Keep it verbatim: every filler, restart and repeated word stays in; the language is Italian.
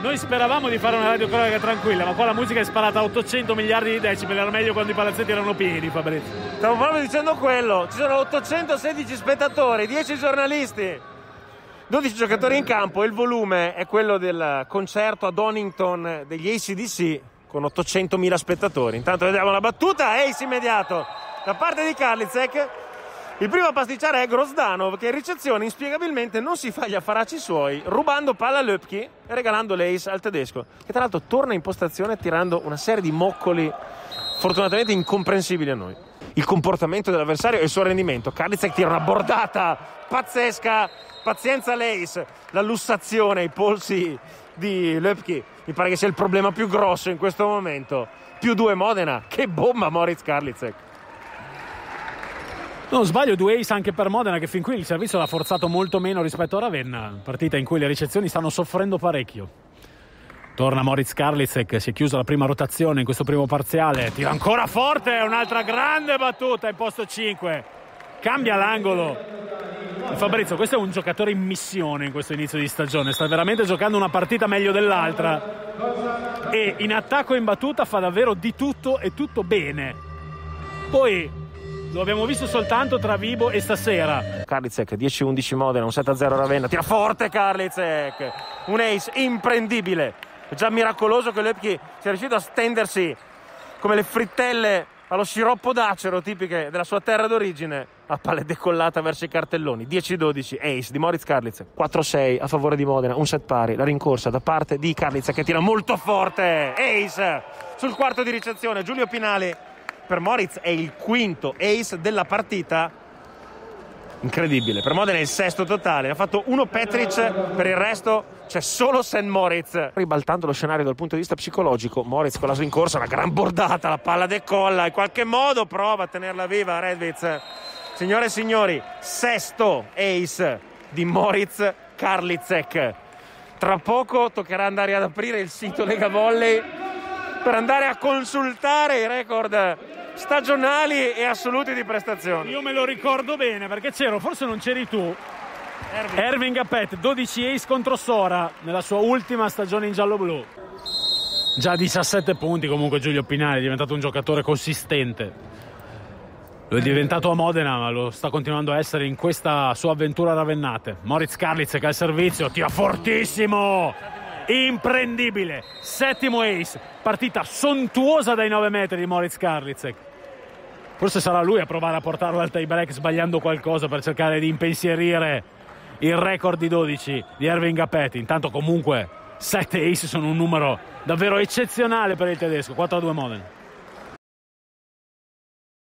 Noi speravamo di fare una radiocronaca tranquilla, ma qua la musica è sparata a ottocento miliardi di decibeli. Era meglio quando i palazzetti erano pieni, Fabrizio. Stavo proprio dicendo quello. Ci sono ottocentosedici spettatori, dieci giornalisti, dodici giocatori in campo e il volume è quello del concerto a Donington degli A C D C con ottocentomila spettatori. Intanto vediamo la battuta, ace immediato da parte di Karliček. Il primo a pasticciare è Grozdanov, che in ricezione inspiegabilmente non si fa gli affaracci suoi, rubando palla a Löpke e regalando l'ace al tedesco, che tra l'altro torna in postazione tirando una serie di moccoli fortunatamente incomprensibili a noi. Il comportamento dell'avversario e il suo rendimento. Karliček tira una bordata pazzesca, pazienza l'ace, la lussazione ai polsi di Löpke mi pare che sia il problema più grosso in questo momento. Più due Modena, che bomba Moritz Karliček. Non sbaglio, due ace anche per Modena, che fin qui il servizio l'ha forzato molto meno rispetto a Ravenna, partita in cui le ricezioni stanno soffrendo parecchio. Torna Moritz Karliček, si è chiusa la prima rotazione in questo primo parziale, tira ancora forte, un'altra grande battuta in posto cinque, cambia l'angolo. Fabrizio, questo è un giocatore in missione in questo inizio di stagione, sta veramente giocando una partita meglio dell'altra e in attacco e in battuta fa davvero di tutto e tutto bene. Poi lo abbiamo visto soltanto tra Vibo e stasera. Karliček, dieci undici Modena, un sette a zero Ravenna, tira forte Karliček, un ace imprendibile. È già miracoloso che Löpke sia riuscito a stendersi come le frittelle allo sciroppo d'acero tipiche della sua terra d'origine, a palle decollata verso i cartelloni. Dieci dodici ace di Moritz Karliček, quattro sei a favore di Modena, un set pari, la rincorsa da parte di Karliček che tira molto forte, ace sul quarto di ricezione. Giulio Pinali, per Moritz è il quinto ace della partita, incredibile. Per Modena è il sesto totale, ha fatto uno Petric, per il resto c'è solo Saint Moritz. Ribaltando lo scenario dal punto di vista psicologico, Moritz con la rincorsa, una gran bordata, la palla decolla, in qualche modo prova a tenerla viva Redwitz. Signore e signori, sesto ace di Moritz Karliček. Tra poco toccherà andare ad aprire il sito Lega Volley per andare a consultare i record stagionali e assoluti di prestazioni. Io me lo ricordo bene perché c'ero, forse non c'eri tu, Erving, Erving Apet, dodici ace contro Sora nella sua ultima stagione in giallo-blu. Già diciassette punti comunque Giulio Pinali, è diventato un giocatore consistente. Lo è diventato a Modena, ma lo sta continuando a essere in questa sua avventura ravennate. Moritz Karliček al servizio, tira fortissimo, imprendibile, settimo ace, partita sontuosa dai nove metri di Moritz Karliček. Forse sarà lui a provare a portarlo al tie break sbagliando qualcosa per cercare di impensierire il record di dodici di Erving Apet. Intanto comunque sette ace sono un numero davvero eccezionale per il tedesco. Quattro a due Modena.